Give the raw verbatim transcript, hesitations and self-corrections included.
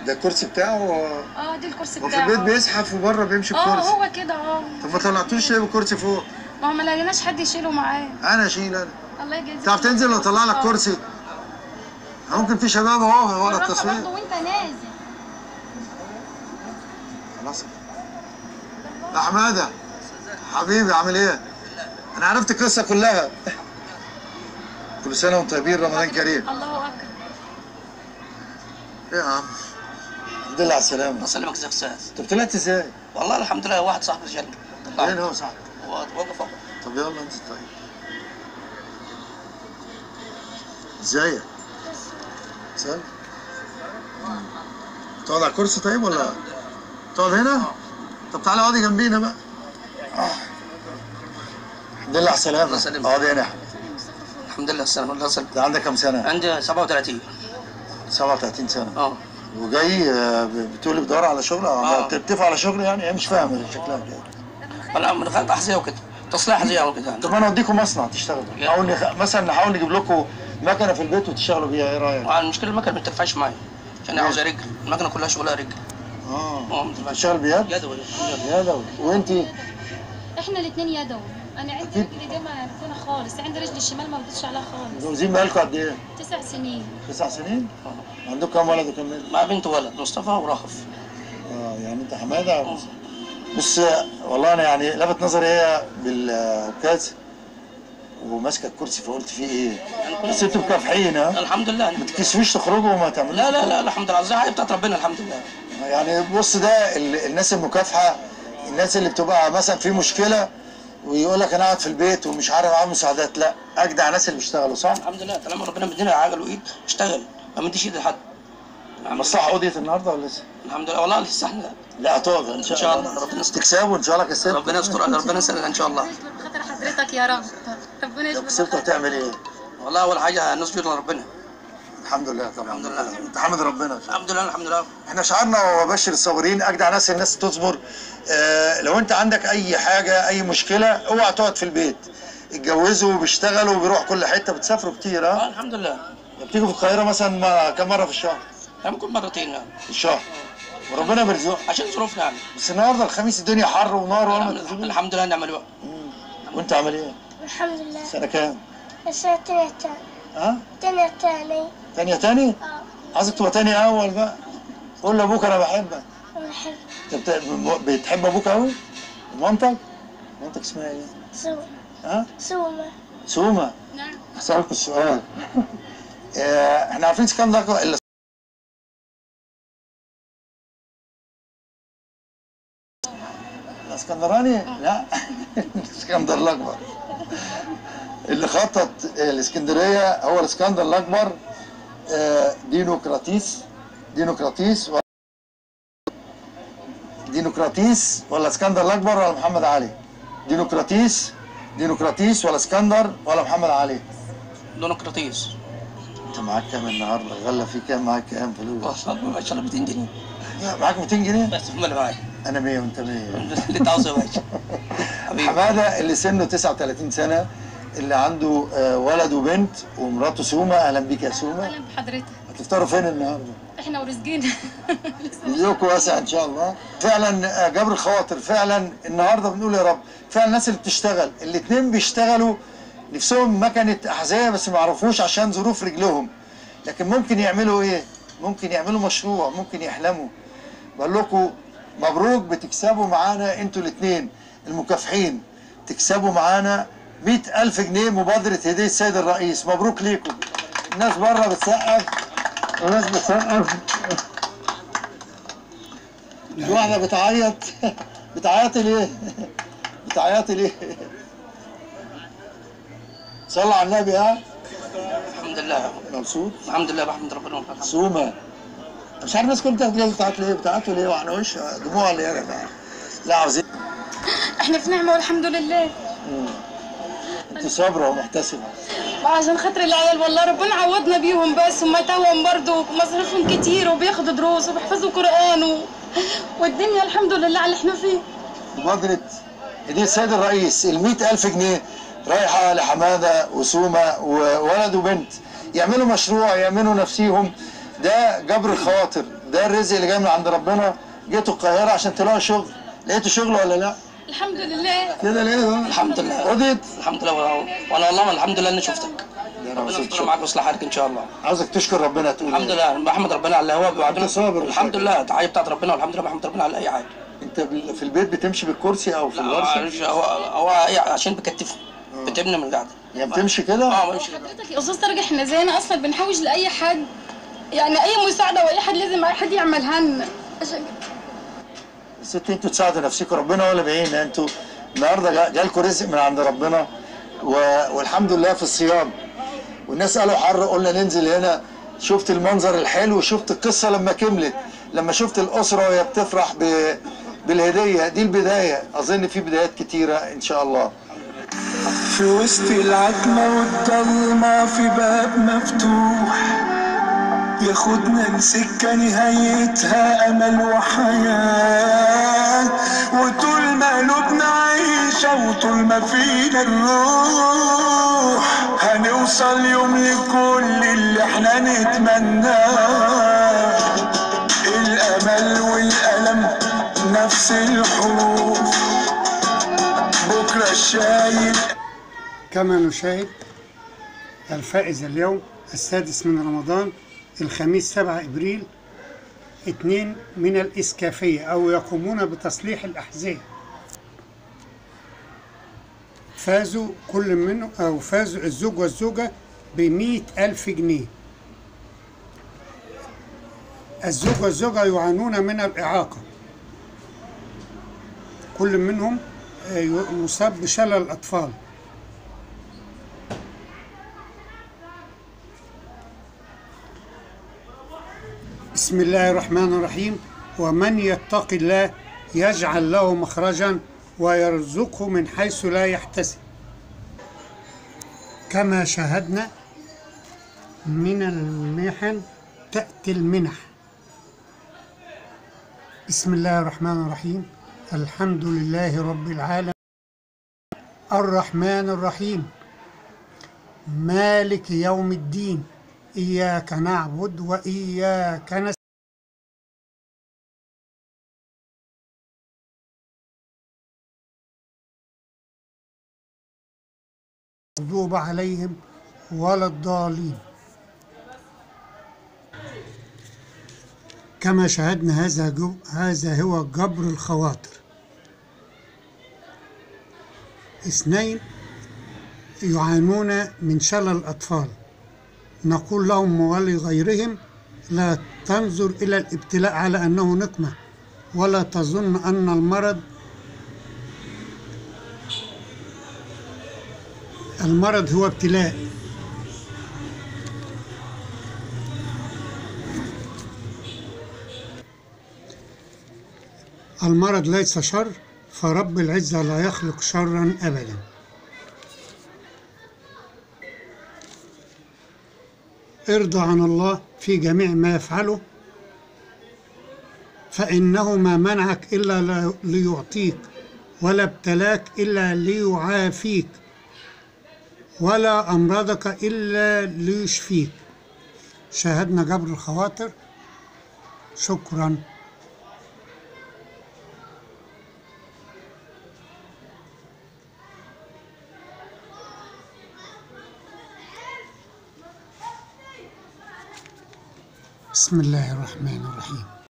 ده الكرسي بتاعه؟ اه دي الكرسي بتاعه. وفي البيت بيزحف وبره بيمشي بكرسي. اه هو كده اه. طب ما طلعتوش ليه بالكرسي فوق؟ ما هو ما لقيناش حد يشيله معاه. انا اشيل انا. الله يجازيك. تعرف تنزل لو طلع لك كرسي؟ ممكن في شباب اهو ورا التصوير. برضه وانت نازل. خلاص. يا حماده حبيبي عامل ايه؟ انا عرفت القصه كلها. كل سنه وانتم طيبين، رمضان كريم. الله اكبر. ايه يا عم؟ الحمد لله على السلامه. الله يسلمك يا استاذ. انت طلعت ازاي؟ والله الحمد لله، واحد صاحبي جنبي. فين هو صاحبك؟ هو واقف اهو. طب يلا انت طيب. ازيك؟ سلام. تقعد على الكرسي طيب ولا تقعد هنا؟ طب تعالى اقعدي جنبينا بقى. اه. الحمد لله على السلامة. الله يسلمك. اقعد هنا. الحمد لله على السلامة. الله يسلمك. انت عندك كام سنة؟ عندي سبعة وثلاثين. سبعة وثلاثين سنة. اه. وجاي بتقولي بدور على شغل؟ اه. بتتفق على شغل يعني؟ ايه مش فاهم شكلها كده. انا من خلق احذية وكده، تصليح احذية وكده يعني. طب انا اوديكم مصنع تشتغلوا. نحاول نخ... مثلا نحاول نجيب لكم مكنة في البيت وتشتغلوا بيها، ايه رأيك؟ اه المشكلة المكنة ما بتنفعش معايا عشان عاوزة رجل، المكنة كلها شغلها رجل. اه. اه ما بتنفعش. بتشتغل بيد؟ يدوي. يدوي. وانتي؟ احنا الاثنين يدوي. انا عندي رجلي دي ما فينا خالص، عندي رجلي الشمال ما بدوسش عليها خالص. متجوزين بقالكم قد ايه؟ تسع سنين. تسع سنين؟ اه. عندكم كام ولد وكام بنت؟ مع بنت ولد مصطفى ورهف. اه يعني انت حماده. بص والله انا يعني لفت نظري هي بالعكاز وماسكه الكرسي، فقلت فيه ايه؟ بس انتوا مكافحين. ها؟ الحمد لله. ما تكسفوش تخرجوا وما تعملوش؟ لا لا لا الحمد لله، الزعاية بتاعت ربنا الحمد لله. يعني بص ده الناس المكافحه، الناس اللي بتبقى مثلا في مشكله ويقول لك انا قاعد في البيت ومش عارف اعمل مساعدات، لا اجدع ناس اللي بيشتغلوا. صح؟ الحمد لله طالما ربنا مدينا عجل وايد اشتغل، ما مديش ايد لحد. المصلحه قضيت النهارده ولا لسه؟ الحمد لله والله لسه احنا. لا هتقعد ان شاء, إن شاء الله. ربنا يستر. تكسبوا ان شاء الله. كسبت. ربنا يستر، ربنا يسهل ان شاء الله. بخاطر حضرتك يا رب. ربنا يجبر. لو كسبت هتعمل ايه؟ والله اول حاجه نسجد لربنا. الحمد لله طبعا. الحمد لله. تحمد ربنا. الحمد لله الحمد لله. احنا شعارنا وبشر الصابرين، اجدع ناس الناس تصبر. اه لو انت عندك اي حاجه اي مشكله اوعى تقعد في البيت، اتجوزوا وبيشتغلوا وبيروحوا كل حته، بتسافروا كتير. ها؟ اه الحمد لله. بتيجوا في القاهره مثلا كم مره في الشهر؟ ممكن مرتين في الشهر. وربنا بيرزقك عشان ظروفنا يعني. بس النهارده الخميس الدنيا حر ونار ولا ما تنزلوش. الحمد لله نعمل وقت. وانت عامل ايه؟ الحمد لله. سنه كام؟ السنة التانية تاني. ها؟ تانية تاني. تانية تاني؟ اه. عايزك تبقى تاني اول بقى. قول لابوك انا بحبك. أنا بحب. انت بتحب ابوك قوي؟ ومامتك؟ مامتك اسمها ايه؟ سومة. ها؟ سومة. سومة. نعم. هسألك السؤال. اه احنا عارفين اسكندر الا الاسكندراني؟ لا الاسكندر الاكبر. اللي خطط الاسكندريه هو الاسكندر الاكبر. اه دينوقراطيس دينوقراطيس و... دينوقراطيس ولا اسكندر الاكبر ولا محمد علي؟ دينوقراطيس دينوقراطيس ولا اسكندر ولا محمد علي؟ دينوقراطيس. انت معاك كام النهارده؟ الغله في كام؟ معاك كام فلوس؟ والله ما شاء الله مئتين جنيه. معاك مئتين جنيه؟ بس هم اللي معايا. انا مية وانت مية. اللي انت عاوزه يا باشا. حماده اللي سنه تسعة وثلاثين سنه، اللي عنده ولد وبنت ومراته سومه. اهلا بيك يا سومه. اهلا بحضرتك. هتفطروا فين النهارده؟ احنا ورزقنا. رزقكم واسع ان شاء الله. فعلا جبر الخواطر، فعلا النهارده بنقول يا رب فعلا الناس اللي بتشتغل، الاثنين بيشتغلوا نفسهم مكنه احذيه بس ما يعرفوش عشان ظروف رجلهم، لكن ممكن يعملوا ايه؟ ممكن يعملوا مشروع، ممكن يحلموا. بقول لكم مبروك، بتكسبوا معانا انتوا الاثنين المكافحين، تكسبوا معانا مئة ألف جنيه مبادرة هدية السيد الرئيس. مبروك ليكم. الناس بره بتسقف وناس بتسقف. في واحدة بتعيط. بتعيطي ليه؟ بتعيطي ليه؟ صلى على النبي. ها؟ الحمد لله. مبسوط؟ الحمد لله بحمد ربنا وبحمده. سومة. مش عارف الناس كلها بتعيطوا ليه؟ بتعيطوا ليه وعلى وش دموع اللي يا جماعة؟ لا عاوزين. احنا في نعمة والحمد لله. انت صابرة ومحتسبة. وعشان خاطر العيال والله ربنا عوضنا بيهم، بس هم توهم برضه مصاريفهم كتير وبياخدوا دروس وبيحفظوا قرآن و... والدنيا الحمد لله على اللي احنا فيه. مبادرة هدية السيد الرئيس ال مئة ألف جنيه رايحة لحمادة وسومة وولد وبنت، يعملوا مشروع، يعملوا نفسيهم ده جبر الخواطر، ده الرزق اللي جاي من عند ربنا. جيتوا القاهره عشان تلاقوا شغل، لقيتوا شغل ولا لا؟ الحمد لله. كده ليه بقى؟ الحمد لله. رضيت؟ الحمد لله. وانا والله الحمد لله اني شفتك. ربنا يستر معاك ويصلح حالك ان شاء الله. عاوزك تشكر ربنا تقول الحمد لله، بحمد ربنا على اللي هو بيوعدنا. صابر. الحمد لله، التحيه بتاعت ربنا والحمد لله، بحمد ربنا على اي حاجه. انت في البيت بتمشي بالكرسي او في لا الورشه؟ هو هو هي عشان بكتفه بتبني من القعده. يعني بتمشي كده؟ اه بمشي كده. حضرتك يا استاذ طارق احنا زينا اصلا بنحوج لاي حد، يعني اي مساعده واي حد لازم اي حد يعملها لنا عشان يا ستي انتوا تساعدوا نفسكم، ربنا هو اللي بيعين. انتوا النهارده جالكم رزق من عند ربنا و... والحمد لله في الصيام، والناس قالوا حر قلنا ننزل هنا. شفت المنظر الحلو، شفت القصه لما كملت، لما شفت الاسره وهي بتفرح ب... بالهديه دي. البدايه، اظن في بدايات كتيره ان شاء الله. في وسط العتمة والضلمة في باب مفتوح ياخدنا لسكة نهايتها أمل وحياة، وطول ما قلوبنا عايشة وطول ما فينا الروح هنوصل يوم لكل اللي احنا نتمناه. الأمل والألم نفس الحروف بكرة الشايل. كما نشاهد الفائز اليوم السادس من رمضان الخميس سبعة إبريل اثنين من الإسكافية أو يقومون بتصليح الأحذية. فازوا كل منهم أو فازوا الزوج والزوجة بمئة ألف جنيه. الزوج والزوجة يعانون من الإعاقة، كل منهم يصاب بشلل أطفال. بسم الله الرحمن الرحيم. ومن يتق الله يجعل له مخرجا ويرزقه من حيث لا يحتسب. كما شاهدنا من المحن تأتي المنح. بسم الله الرحمن الرحيم. الحمد لله رب العالمين الرحمن الرحيم مالك يوم الدين إياك نعبد وإياك نستعين المغضوب عليهم ولا الضالين. كما شاهدنا هذا جو هذا هو جبر الخواطر. اثنين يعانون من شلل الأطفال، نقول لهم ولغيرهم لا تنظر إلى الابتلاء على أنه نقمة، ولا تظن أن المرض المرض هو ابتلاء. المرض ليس شر، فرب العزة لا يخلق شرا أبدا. ارضى عن الله في جميع ما يفعله، فإنه ما منعك إلا ليعطيك، ولا ابتلاك إلا ليعافيك، ولا أمرضك إلا ليشفيك. شاهدنا جبر الخواطر. شكرا. بسم الله الرحمن الرحيم.